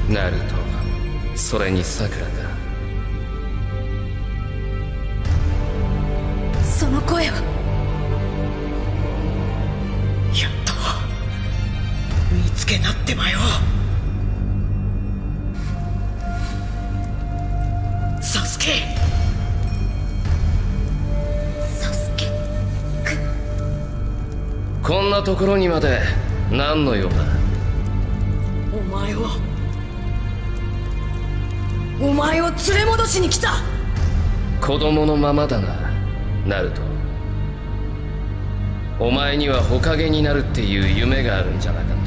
ナルト、それにさくらか。 その声は。 やっと見つけなってばよ。サスケ。 サスケくん。 こんなところにまで何の用だ。 お前を連れ戻しに来た。 子供のままだな、ナルト。お前には火影になるっていう夢があるんじゃなかったか。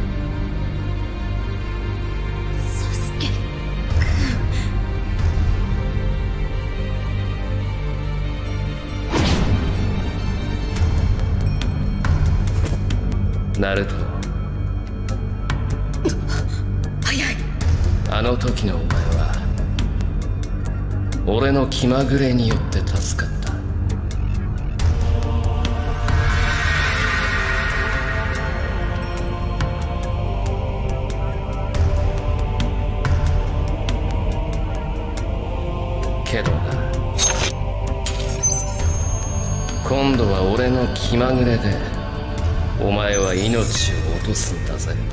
サスケくん。ナルト、 早い。 あの時のお前は俺の気まぐれによって助かった。けどな、今度は俺の気まぐれでお前は命を落とすんだぜ。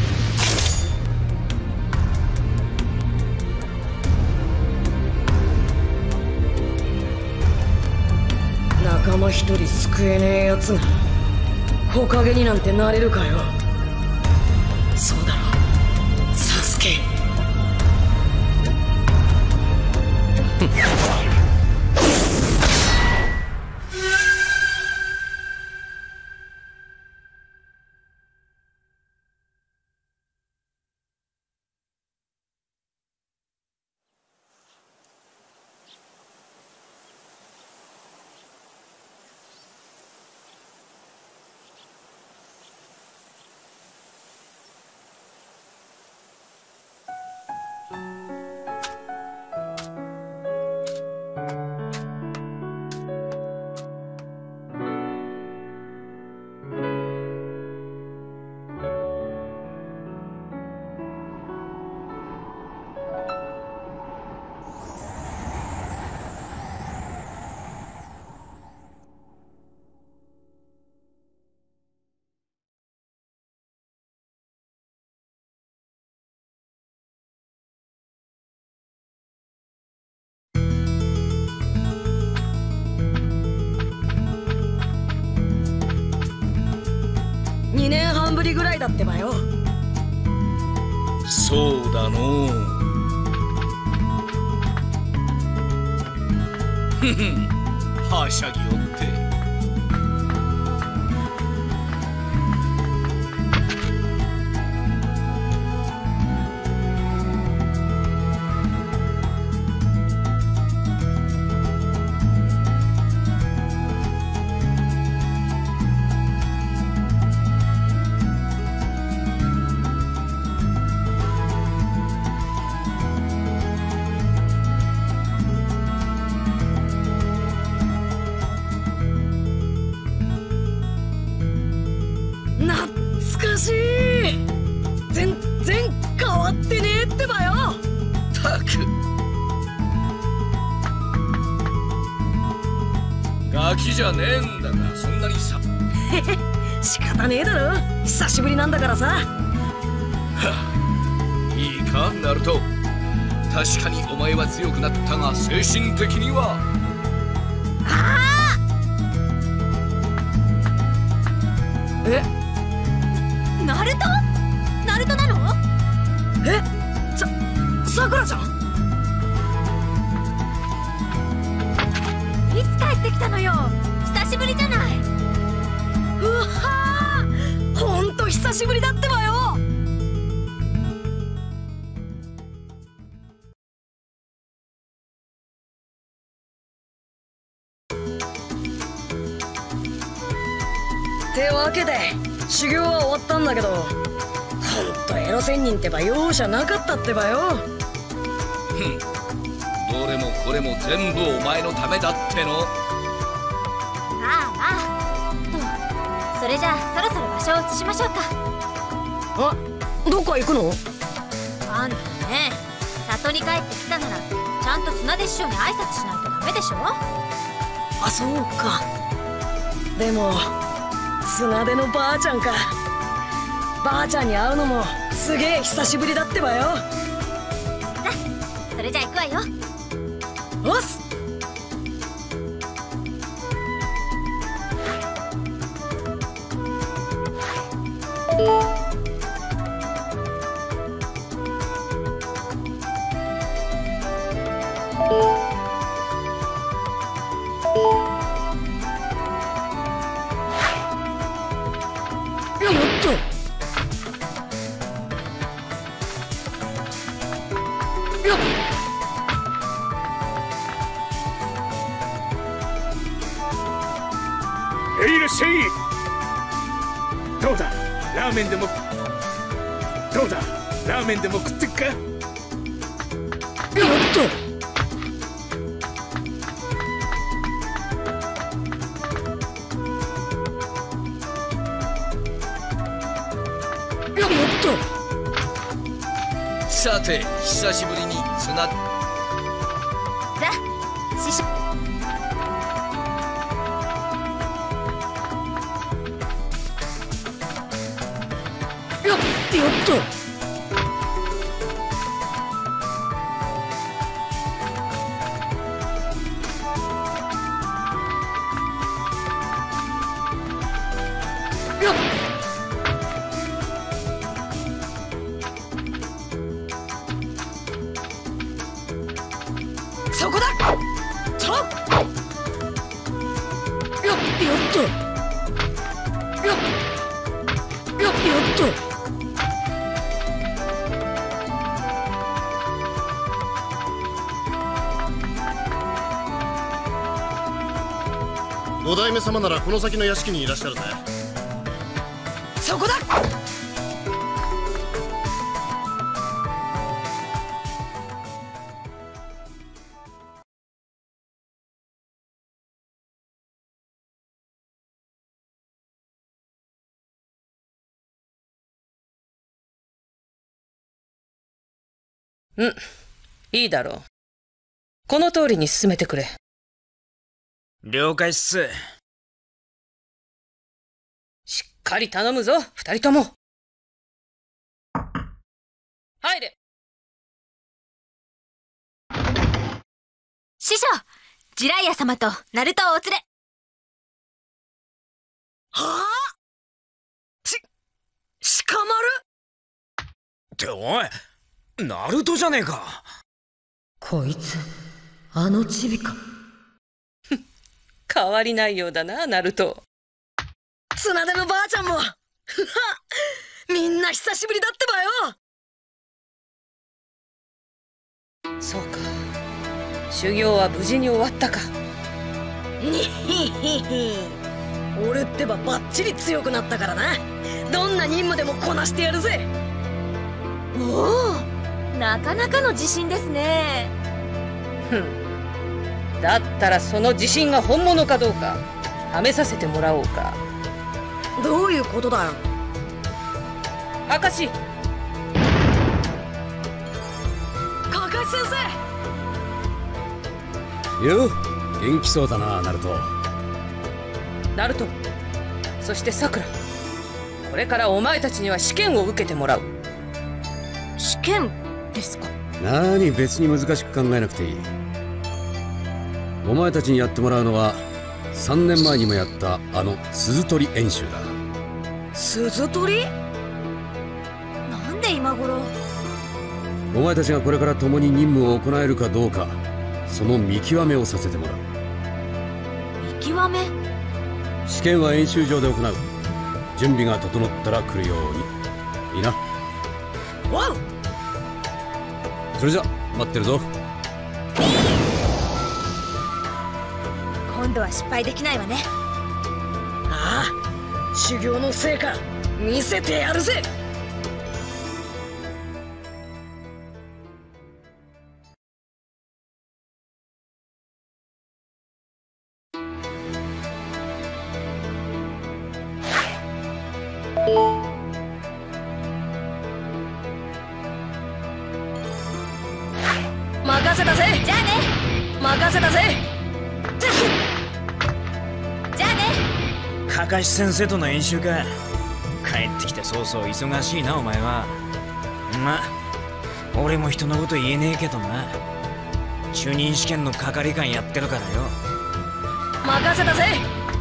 仲間一人救えねえやつが火影になんてなれるかよ。そうだろサスケ。2年半ぶりぐらいだってばよ。 そうだのう。ふふ、はしゃぎおって。 懐かしい。全然変わってねえってばよ。 たくガキじゃねえんだからそんなにさ。 へへ、仕方ねえだろ、久しぶりなんだからさ。はあ、いいかナルト、確かにお前は強くなったが精神的には。 ああ、え、 ナルト？ナルトなの？ え、さくらちゃん？ いつ帰ってきたのよ。久しぶりじゃない。 うわー、ほんと久しぶりだってばよ。ってわけで修行は終わったんだけど、ほんとエロ仙人ってば容赦なかったってばよ。 ふん、どれもこれも全部お前のためだっての。 ああ、それじゃあそろそろ場所を移しましょうか。 あ、どっか行くの？ あんたね、里に帰ってきたならちゃんと綱手師匠に挨拶しないとダメでしょ。 あ、そうか。でも綱手のばあちゃんか。ばあちゃんに会うのもすげえ久しぶりだってばよ。 さあ、それじゃ行くわよ。 おっす。 いらっしゃい。どうだ、ラーメンでも食ってっか。 さて、久しぶりに綱。 さあ、師匠。 よっと。そこだ。と。よっと。よっと。 五代目様ならこの先の屋敷にいらっしゃるぜ。 そこだ。 いいだろう。この通りに進めてくれ。 了解っす。 しっかり頼むぞ、二人とも。入れ。 師匠、ジライア様とナルトをお連れ。 はあ。鹿丸っておい、ナルトじゃねえか。 こいつ、あのチビか。 変わりないようだな、ナルト。 綱手のばあちゃんもみんな久しぶりだってばよ。 そうか。修行は無事に終わったか。 にひひひ。俺ってばバッチリ強くなったからな。どんな任務でもこなしてやるぜ。 おお、なかなかの自信ですね。 だったらその自信が本物かどうか試させてもらおうか。 どういうことだよ。 明石。 カカシ先生。 よう、元気そうだな、ナルト。 ナルト、そしてさくら、これからお前たちには試験を受けてもらう。 試験ですか。 なに別に難しく考えなくていい。お前たちにやってもらうのは3年前にもやったあの鈴取り演習だ。 鈴取り？ なんで今頃。 お前たちがこれから共に任務を行えるかどうか、その見極めをさせてもらう。 見極め？ 試験は演習場で行う。準備が整ったら来るように。いいな。 わう。 それじゃ待ってるぞ。 今度は失敗できないわね。 ああ、修行の成果見せてやるぜ。 任せたぜ。 じゃあね。 任せたぜ。 じゃあね。 かかし先生との演習か。帰ってきて早々忙しいなお前は。まあ俺も人のこと言えねえけどな。中任試験の係官やってるからよ。 任せたぜ。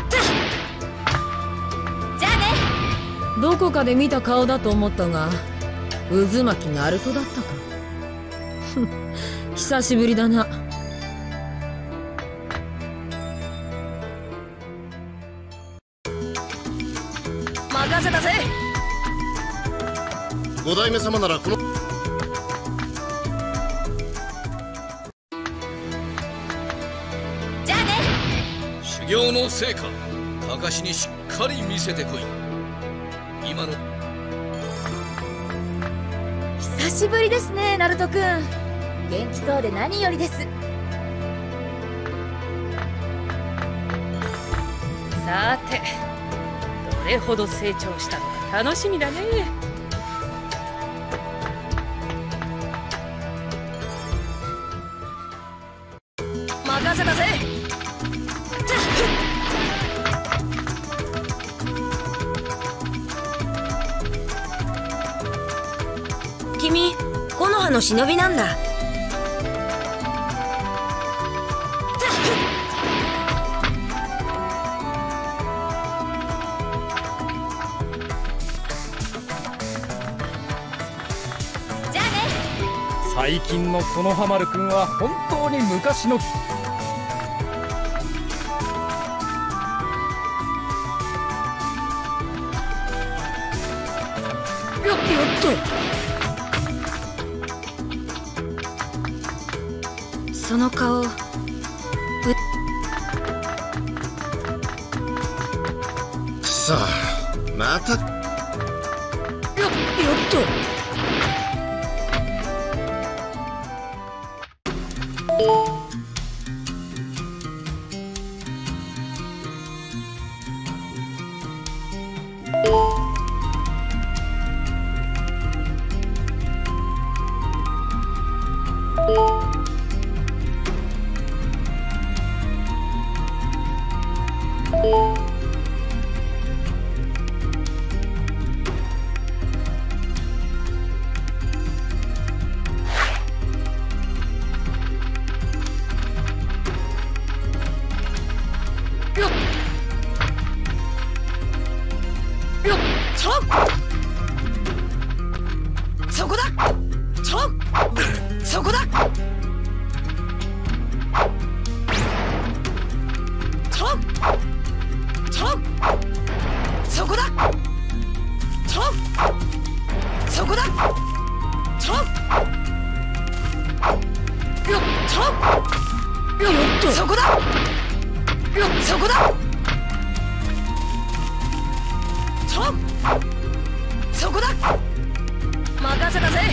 じゃあね。 どこかで見た顔だと思ったが、渦巻きナルトだったか。久しぶりだな。 任せたぜ。 五代目様ならこのじゃあね。 修行の成果かかしにしっかり見せてこい。今の久しぶりですね、ナルトくん。元気そうで何よりです。 さて、どれほど成長したのか楽しみだね。任せたぜ。 君、木の葉の忍びなんだ。 じゃあね。 最近のこのハマるくんは本当に昔のよっと。その顔、 さあまたよっと。そこだ。そこだ。そこだ。そこだ。よっと。そこだ。そこだ。そこだ。 任せたぜ。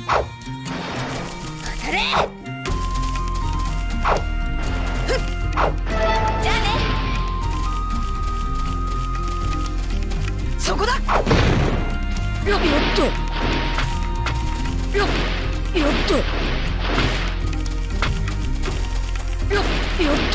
当たれ。じゃあね。 そこだ。よっとよっとよっと。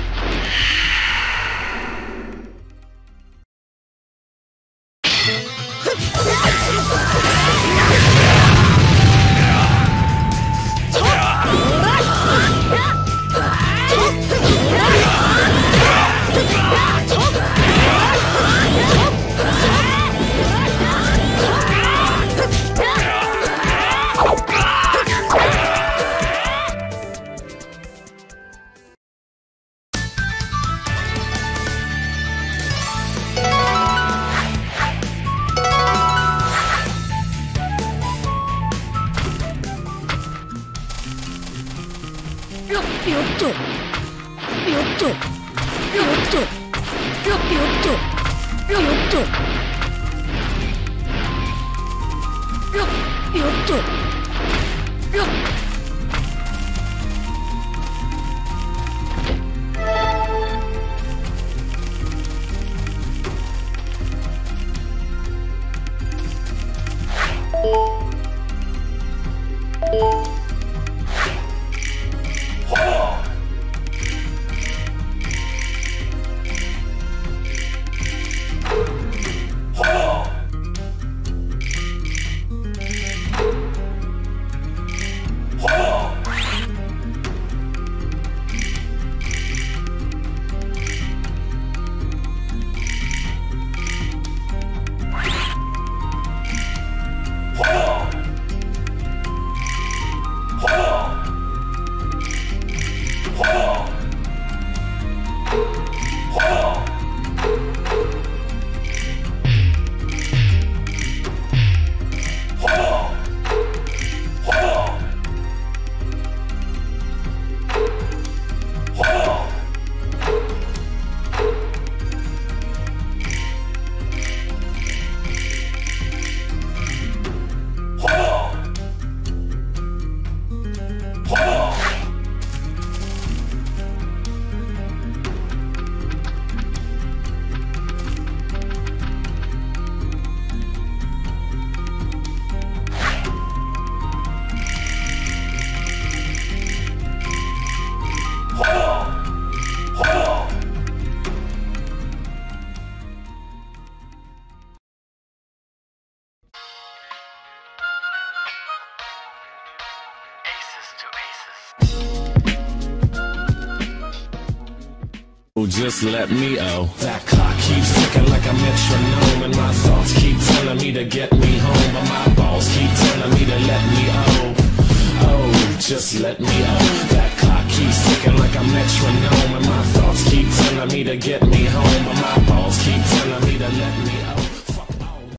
Just let me That clock keeps ticking like a metronome, and my thoughts keep telling me to get me home, but my balls keep telling me to let me just let me That clock keeps ticking like a metronome, and my thoughts keep telling me to get me home, but my balls keep telling me to let me